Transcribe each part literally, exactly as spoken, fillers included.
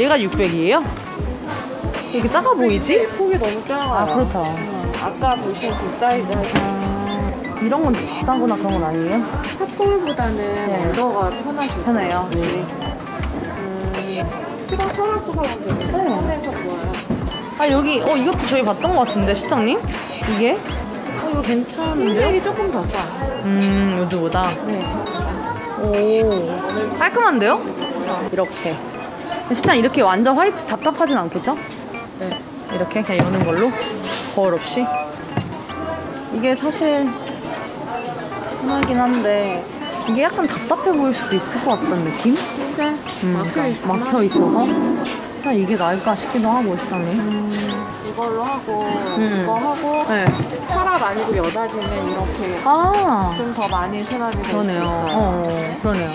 얘가 육백이에요? 이게 작아 보이지? 폭이 너무 작아요. 아, 그렇다. 음, 아까 보신 그 사이즈 하시면 아, 이런 건 비슷하거나 그런 건 아니에요? 탑볼보다는 네. 얼더가 편하시고. 편해요. 네. 음, 시간 서랍 구성은 되게 편해서 좋아요. 아, 여기, 어, 이것도 저희 봤던 것 같은데, 실장님? 이게? 어, 이거 괜찮은데? 흰색이 조금 더 싸. 음, 요즘보다. 네. 오, 깔끔한데요? 그렇죠. 이렇게. 실장 이렇게 완전 화이트 답답하진 않겠죠? 네. 이렇게 그냥 여는 걸로 거울 없이. 이게 사실 편하긴 한데 이게 약간 답답해 보일 수도 있을 것 같다는 느낌? 이제 음, 막혀 있어. 막혀 있어서 그냥 이게 나을까 싶기도 하고 실장님. 음, 이걸로 하고 음. 이거 하고 네. 서랍 아니고 여닫이면 이렇게 아, 좀 더 많이 수납이 될 수 그러네요. 있어요. 어, 그러네요.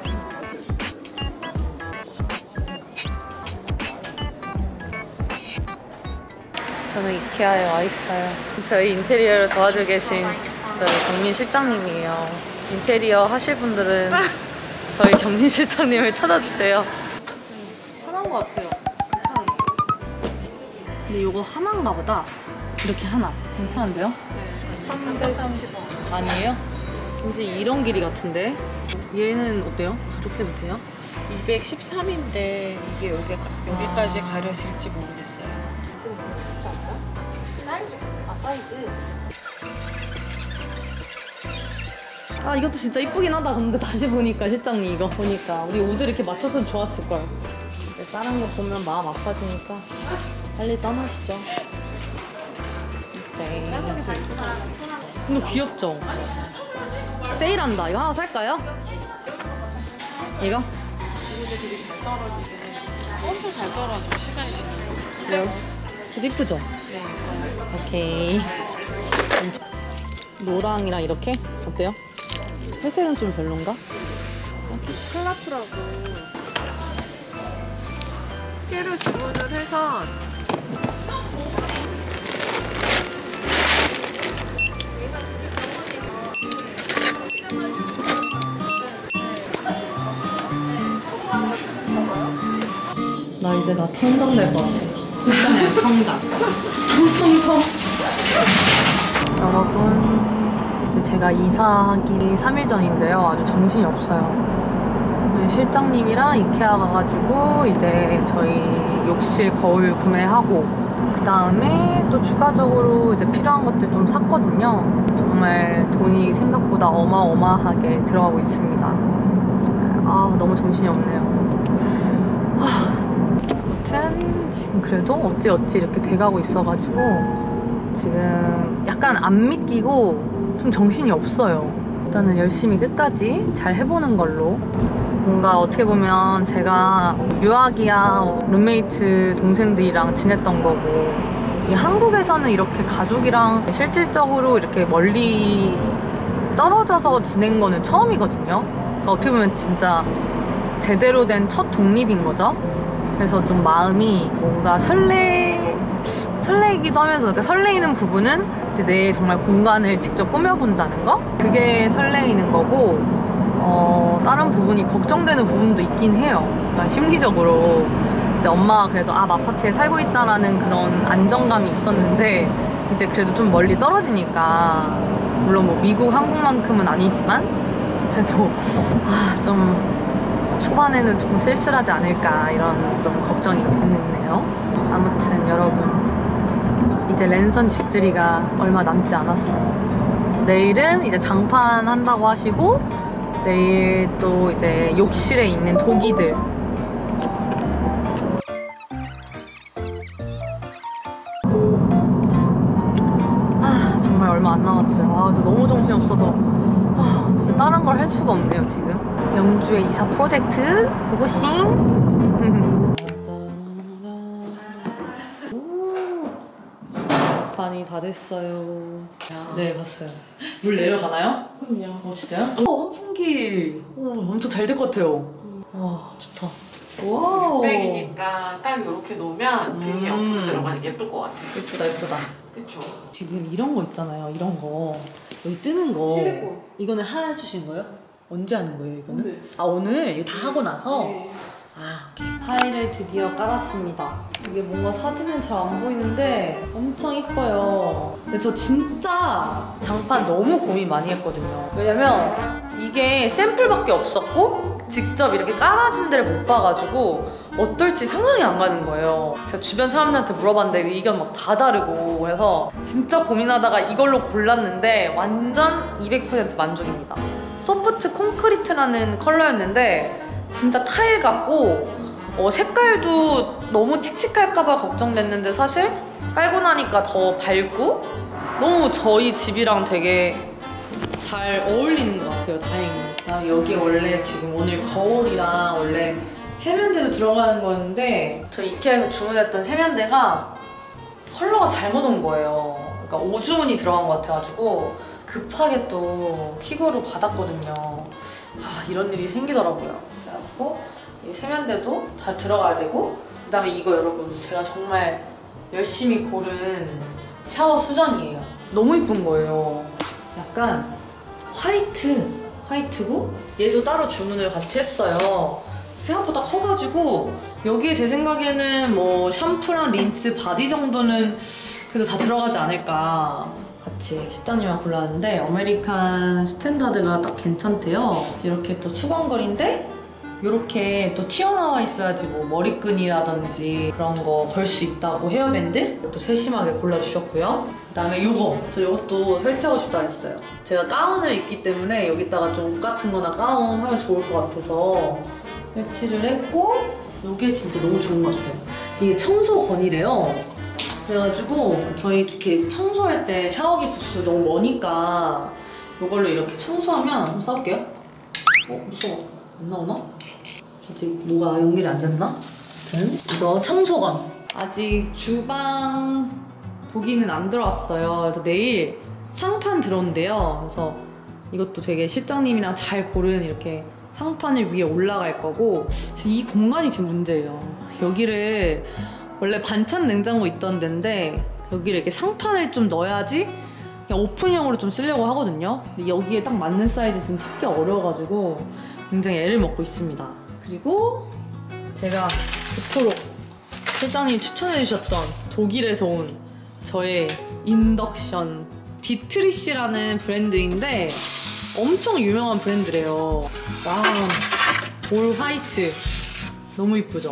저는 이케아에 와 있어요. 저희 인테리어를 도와주고 계신 저희 경민 실장님이에요. 인테리어 하실 분들은 저희 경민 실장님을 찾아주세요. 하나인 것 같아요. 괜찮은데? 근데 이거 하나인가 보다. 이렇게 하나. 괜찮은데요? 네, 삼백삼십 원. 아니에요? 왠지 이런 길이 같은데? 얘는 어때요? 부족해도 돼요? 이백십삼인데 이게 여기, 여기까지 가려질지 모르겠어요. 사이즈? 아, 사이즈? 아, 이것도 진짜 이쁘긴 하다. 근데 다시 보니까 실장님 이거 보니까 우리 옷을 이렇게 맞췄으면 좋았을걸. 근데 다른 거 보면 마음 아파지니까 빨리 떠나시죠. 네. 이거 귀엽죠? 세일한다. 이거 하나 살까요? 이거? 근데 되게 잘 떨어지네. 엄청 잘 떨어져, 시간이 지나면. 그래요? 저도 이쁘죠? 네. 오케이. 노랑이랑 이렇게? 어때요? 회색은 좀 별론가? 클라프라고 깨를 주문을 해서 나 이제 나 텅정 될 것 같아. 통장이야, 통장. 텅텅텅. 여러분, 이제 제가 이사하기 삼 일 전인데요. 아주 정신이 없어요. 네, 실장님이랑 이케아 가가지고 이제 저희 욕실 거울 구매하고 그 다음에 또 추가적으로 이제 필요한 것들 좀 샀거든요. 정말 돈이 생각보다 어마어마하게 들어가고 있습니다. 아, 너무 정신이 없네요. 하... 아무튼 지금 그래도 어찌어찌 이렇게 돼가고 있어가지고 지금 약간 안 믿기고 좀 정신이 없어요. 일단은 열심히 끝까지 잘 해보는 걸로. 뭔가 어떻게 보면 제가 유학이야 룸메이트 동생들이랑 지냈던 거고 이 한국에서는 이렇게 가족이랑 실질적으로 이렇게 멀리 떨어져서 지낸 거는 처음이거든요. 그러니까 어떻게 보면 진짜 제대로 된 첫 독립인 거죠. 그래서 좀 마음이 뭔가 설레, 설레이기도 하면서 그러니까 설레이는 부분은 이제 내 정말 공간을 직접 꾸며본다는 거? 그게 설레이는 거고 어, 다른 부분이 걱정되는 부분도 있긴 해요. 그러니까 심리적으로 이제 엄마가 그래도 아, 아파트에 살고 있다라는 그런 안정감이 있었는데 이제 그래도 좀 멀리 떨어지니까 물론 뭐 미국, 한국만큼은 아니지만 그래도 아, 좀 초반에는 조금 쓸쓸하지 않을까 이런 좀 걱정이 됐네요. 아무튼 여러분 이제 랜선 집들이가 얼마 남지 않았어요. 내일은 이제 장판 한다고 하시고 내일 또 이제 욕실에 있는 도기들 아 정말 얼마 안 남았어요. 아 너무 정신없어서 아, 진짜 다른 걸 할 수가 없네요 지금. 영주의 이사 프로젝트 고고싱. 반이 다 됐어요. 네 봤어요. 물 내려가나요? 그럼요. 어 진짜요? 어 선풍기. 어, 엄청 잘 될 것 같아요. 와 좋다. 와우. 백이니까 딱 이렇게 놓으면 되게 음. 옆으로 들어가니 예쁠 것 같아요. 예쁘다 예쁘다. 그쵸? 지금 이런 거 있잖아요. 이런 거 여기 뜨는 거. 실고. 이거는 하나 주신 거예요? 언제 하는 거예요 이거는? 오늘. 아 오늘 이거 다 하고 나서. 네. 아, 타일을 드디어 깔았습니다. 이게 뭔가 사진은 잘 안 보이는데 엄청 이뻐요. 근데 저 진짜 장판 너무 고민 많이 했거든요. 왜냐면 이게 샘플밖에 없었고 직접 이렇게 깔아진 데를 못 봐가지고 어떨지 상상이 안 가는 거예요. 제가 주변 사람들한테 물어봤는데 의견 막 다 다르고 그래서 진짜 고민하다가 이걸로 골랐는데 완전 이백 퍼센트 만족입니다. 소프트 콘크리트라는 컬러였는데 진짜 타일 같고 어, 색깔도 너무 칙칙할까봐 걱정됐는데 사실 깔고 나니까 더 밝고 너무 저희 집이랑 되게 잘 어울리는 것 같아요, 다행히. 아, 여기 원래 지금 오늘 거울이랑 원래 세면대도 들어가는 거였는데 저 이케아에서 주문했던 세면대가 컬러가 잘못 온 거예요. 그러니까 오주문이 들어간 것 같아가지고 급하게 또 퀵으로 받았거든요. 아, 이런 일이 생기더라고요. 그래갖고 이 세면대도 잘 들어가야 되고 그 다음에 이거 여러분 제가 정말 열심히 고른 샤워 수전이에요. 너무 이쁜 거예요. 약간 화이트, 화이트고 얘도 따로 주문을 같이 했어요. 생각보다 커가지고 여기에 제 생각에는 뭐 샴푸랑 린스, 바디 정도는 그래도 다 들어가지 않을까. 같이 시다님이랑 골랐는데 아메리칸 스탠다드가 딱 괜찮대요. 이렇게 또 수건걸인데 이렇게 또 튀어나와 있어야지 뭐 머리끈이라든지 그런 거 걸 수 있다고 헤어밴드 이것도 세심하게 골라주셨고요. 그 다음에 이거 저 이것도 설치하고 싶다 했어요. 제가 가운을 입기 때문에 여기다가 좀 옷 같은 거나 가운 하면 좋을 것 같아서 설치를 했고 이게 진짜 너무 좋은 것 같아요. 이게 청소건이래요. 그래가지고 저희 이렇게 청소할 때 샤워기 부스 너무 머니까 이걸로 이렇게 청소하면 한번 써볼게요. 어? 무서워. 안 나오나? 아직 뭐가 연결이 안 됐나? 아무튼 이거 청소건. 아직 주방 도기는 안 들어왔어요. 그래서 내일 상판 들어온대요. 그래서 이것도 되게 실장님이랑 잘 고른 이렇게 상판을 위에 올라갈 거고 지금 이 공간이 지금 문제예요. 여기를 원래 반찬 냉장고 있던 데인데 여기를 이렇게 상판을 좀 넣어야지 그냥 오픈형으로 좀 쓰려고 하거든요. 근데 여기에 딱 맞는 사이즈 지금 찾기 어려워가지고 굉장히 애를 먹고 있습니다. 그리고 제가 그토록 실장님이 추천해주셨던 독일에서 온 저의 인덕션 디트리시라는 브랜드인데 엄청 유명한 브랜드래요. 와, 올 화이트 너무 이쁘죠?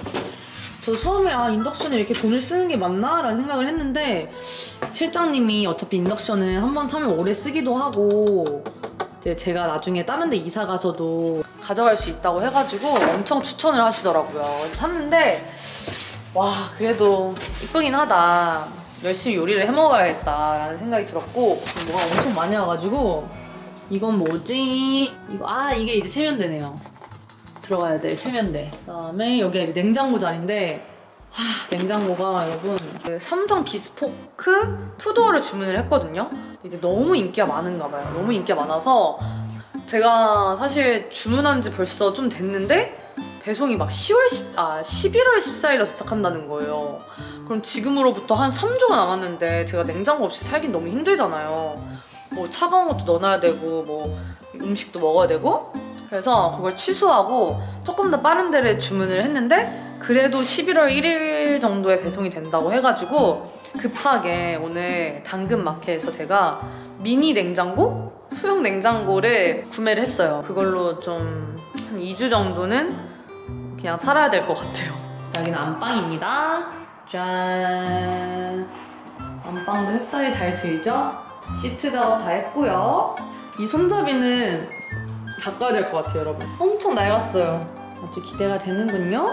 저 처음에 아 인덕션에 이렇게 돈을 쓰는 게 맞나? 라는 생각을 했는데 실장님이 어차피 인덕션은 한번 사면 오래 쓰기도 하고 이제 제가 나중에 다른 데 이사 가서도 가져갈 수 있다고 해가지고 엄청 추천을 하시더라고요. 그래서 샀는데 와 그래도 이쁘긴 하다. 열심히 요리를 해먹어야겠다라는 생각이 들었고 뭐가 엄청 많이 와가지고 이건 뭐지? 이거 아 이게 이제 세면대네요. 들어가야 돼 세면대. 그다음에 여기가 이제 냉장고 자리인데 하, 냉장고가 여러분 그 삼성 비스포크 투도어를 주문을 했거든요. 이제 너무 인기가 많은가 봐요. 너무 인기가 많아서 제가 사실 주문한 지 벌써 좀 됐는데 배송이 막 시월 십, 아, 십일월 십사일에 도착한다는 거예요. 그럼 지금으로부터 한 삼 주가 남았는데 제가 냉장고 없이 살긴 너무 힘들잖아요. 뭐 차가운 것도 넣어놔야 되고 뭐 음식도 먹어야 되고 그래서 그걸 취소하고 조금 더 빠른 데를 주문을 했는데 그래도 십일월 일일 정도에 배송이 된다고 해가지고 급하게 오늘 당근마켓에서 제가 미니 냉장고? 소형 냉장고를 구매를 했어요. 그걸로 좀 한 이 주 정도는 그냥 살아야 될 것 같아요. 여기는 안방입니다. 짠! 안방도 햇살이 잘 들죠? 시트 작업 다 했고요. 이 손잡이는 바꿔야 될 것 같아요, 여러분. 엄청 낡았어요. 아주 기대가 되는군요.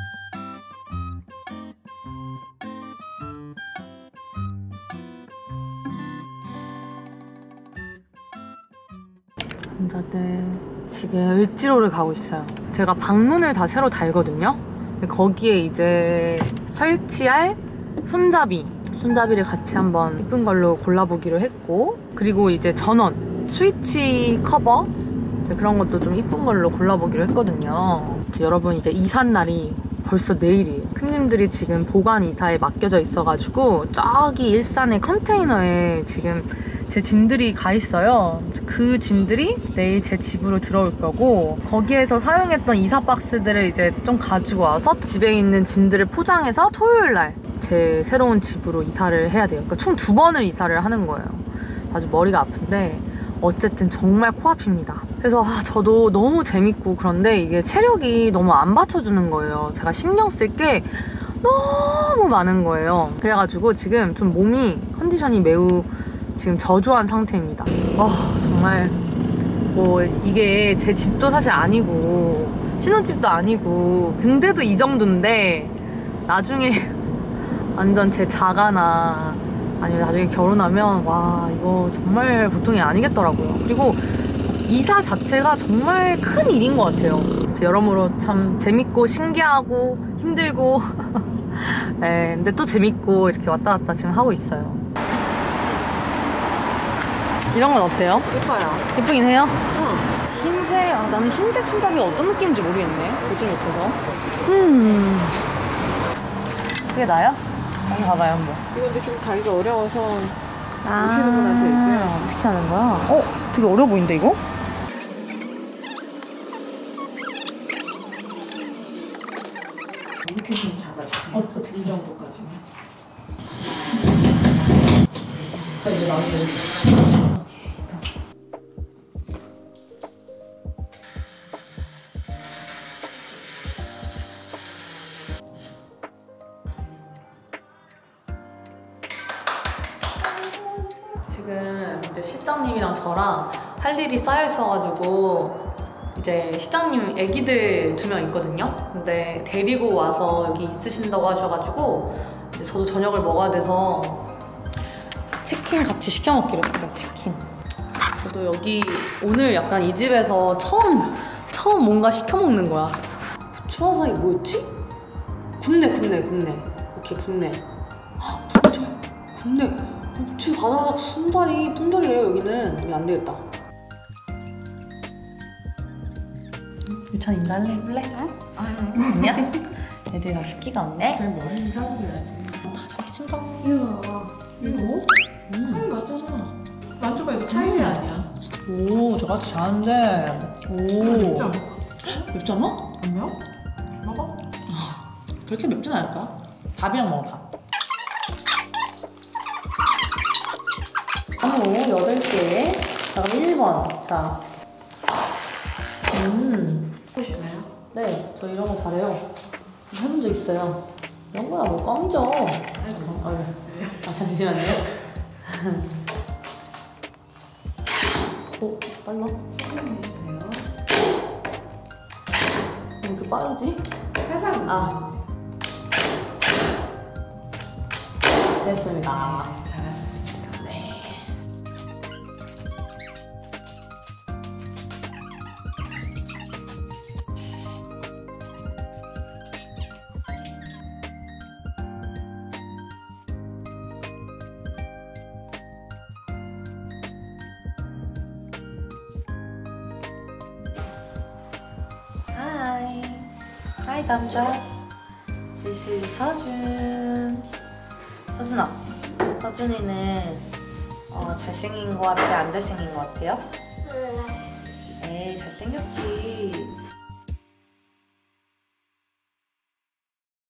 남자들 지금 을지로를 가고 있어요. 제가 방문을 다 새로 달거든요. 근데 거기에 이제 설치할 손잡이 손잡이를 같이 한번 예쁜 걸로 골라보기로 했고 그리고 이제 전원, 스위치 커버 그런 것도 좀 이쁜 걸로 골라보기로 했거든요. 이제 여러분 이제 이삿날이 벌써 내일이에요. 큰님들이 지금 보관 이사에 맡겨져 있어가지고 저기 일산의 컨테이너에 지금 제 짐들이 가 있어요. 그 짐들이 내일 제 집으로 들어올 거고, 거기에서 사용했던 이사 박스들을 이제 좀 가지고 와서 집에 있는 짐들을 포장해서 토요일 날 제 새로운 집으로 이사를 해야 돼요. 그러니까 총 두 번을 이사를 하는 거예요. 아주 머리가 아픈데 어쨌든 정말 코앞입니다. 그래서 아, 저도 너무 재밌고, 그런데 이게 체력이 너무 안 받쳐주는 거예요. 제가 신경 쓸 게 너무 많은 거예요. 그래가지고 지금 좀 몸이 컨디션이 매우 지금 저조한 상태입니다. 아, 정말 뭐 이게 제 집도 사실 아니고 신혼집도 아니고, 근데도 이 정도인데 나중에 완전 제 자가나 아니면 나중에 결혼하면 와, 이거 정말 보통이 아니겠더라고요. 그리고 이사 자체가 정말 큰 일인 것 같아요. 여러모로 참 재밌고 신기하고 힘들고 네, 근데 또 재밌고 이렇게 왔다 갔다 지금 하고 있어요. 이런 건 어때요? 예뻐요. 예쁘긴 해요? 응. 흰색, 아, 나는 흰색 손잡이 어떤 느낌인지 모르겠네. 보지 못해서. 음. 그게 나요? 한번 가봐요, 한번. 이거 근데 좀 가기가 어려워서 아, 오시는 분한테 얘기해요. 어떻게 하는 거야? 어? 되게 어려워 보이는데, 이거? 이렇게 좀 잡아주세요. 어, 어떻게 이 정도까지. 이제 나오고. 지금 이제 실장님이랑 저랑 할 일이 쌓여 있어가지고 이제 실장님 애기들 두 명 있거든요. 근데 데리고 와서 여기 있으신다고 하셔가지고 이제 저도 저녁을 먹어야 돼서 치킨 같이 시켜 먹기로 했어요. 치킨. 저도 여기 오늘 약간 이 집에서 처음 처음 뭔가 시켜 먹는 거야. 추어상이 뭐였지? 굽네 굽네 굽네. 오케이 굽네. 헉, 진짜 굽네. 고추 바다닥 순다리 품절이래요. 여기는. 여기 안 되겠다. 유찬 인사할래? 해볼래? 응? 아유. 있냐? 애들이 다 숫기가 없네. 내 머리는 잡아줘야지. 다 자기 침방. 이거 이거? 음. 차이 맞잖아. 만져봐, 이거 차이가 아니야. 오, 저같이 잘하는데. 오. 맵지 않을까? 맵지 않아? 안 매워? 먹어? 그렇게 맵진 않을까? 밥이랑 먹어봐. 한우 여덟 개. 자, 그럼 일 번. 자. 음. 보시나요? 네, 저 이런 거 잘해요. 저 해본 적 있어요. 이런 거야, 뭐 껌이죠. 아이고. 아이고. 아, 잠시만요. 오, 빨라? 천천히 해주세요. 왜 이렇게 빠르지? 살살 아. 됐습니다. 잘하셨습니다. 네. Hi. Hi, 감자스. This is 서준. 서준아. 서준이는 어, 잘생긴 거 같아? 안 잘생긴 거 같아요? 에이, 잘생겼지.